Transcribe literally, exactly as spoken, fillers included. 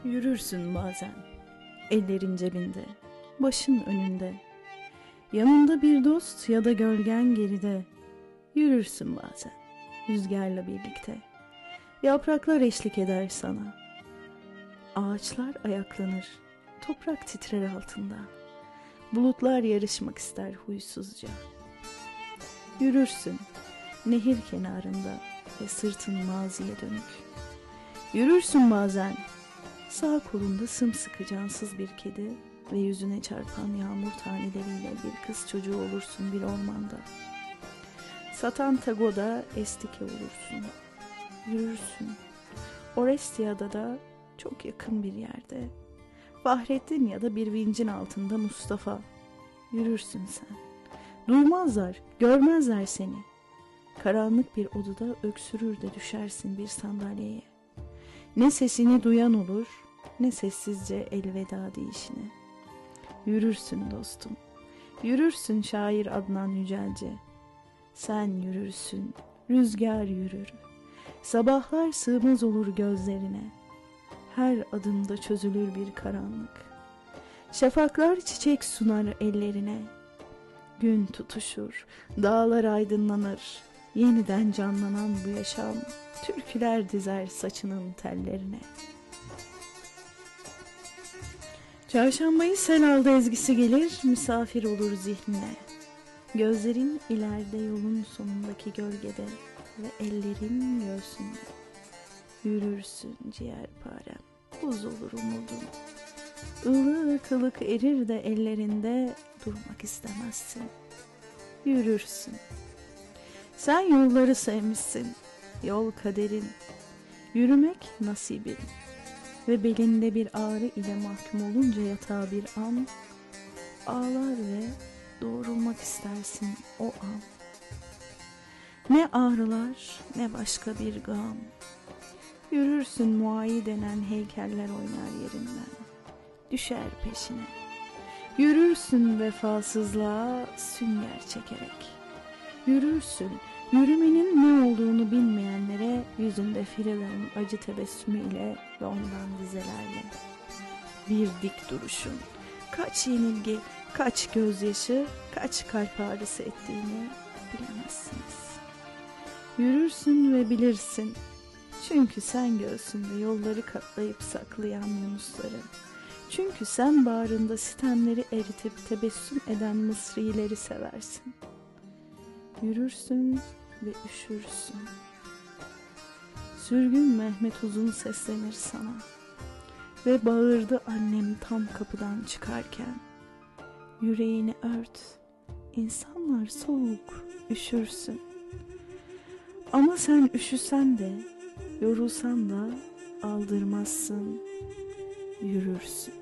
Yürürsün bazen, ellerin cebinde, başın önünde, yanında bir dost ya da gölgen geride. Yürürsün bazen, rüzgarla birlikte, yapraklar eşlik eder sana. Ağaçlar ayaklanır, toprak titrer altında, bulutlar yarışmak ister huysuzca. Yürürsün, nehir kenarında ve sırtın maziye dönük. Yürürsün bazen, sağ kolunda sımsıkı cansız bir kedi ve yüzüne çarpan yağmur taneleriyle bir kız çocuğu olursun bir ormanda. Satantago'da estike olursun. Yürürsün. Orestia'da da çok yakın bir yerde. Fahrettin ya da bir vincin altında Mustafa. Yürürsün sen. Duymazlar, görmezler seni. Karanlık bir odada öksürür de düşersin bir sandalyeye. Ne sesini duyan olur, ne sessizce elveda deyişine. Yürürsün dostum, yürürsün şair Adnan Yücelce. Sen yürürsün, rüzgar yürür. Sabahlar sığmaz olur gözlerine. Her adımda çözülür bir karanlık. Şafaklar çiçek sunar ellerine. Gün tutuşur, dağlar aydınlanır. Yeniden canlanan bu yaşam, türküler dizer saçının tellerine. Çarşambayı sel aldı ezgisi gelir, misafir olur zihnine. Gözlerin ileride yolun sonundaki gölgede ve ellerin göğsünde. Yürürsün ciğerparem, buz olur umudun. Ilık ılık erir de ellerinde, durmak istemezsin. Yürürsün. Sen yolları sevmişsin, yol kaderin, yürümek nasibin ve belinde bir ağrı ile mahkum olunca yatağa bir an, ağlar ve doğrulmak istersin o an. Ne ağrılar ne başka bir gam, yürürsün muayi denen heykeller oynar yerinden, düşer peşine. Yürürsün vefasızlığa sünger çekerek. Yürürsün, yürümenin ne olduğunu bilmeyenlere yüzünde Firavun'un acı tebessümüyle ve ondan dizelerle. Bir dik duruşun, kaç yenilgi, kaç gözyaşı, kaç kalp ağrısı ettiğini bilemezsiniz. Yürürsün ve bilirsin, çünkü sen göğsünde yolları katlayıp saklayan yunusları, çünkü sen bağrında sitemleri eritip tebessüm eden mısrileri seversin. Yürürsün ve üşürsün. Sürgün Mehmet Uzun seslenir sana ve bağırdı annem tam kapıdan çıkarken. Yüreğini ört, insanlar soğuk, üşürsün. Ama sen üşüsen de, yorulsan da aldırmazsın, yürürsün.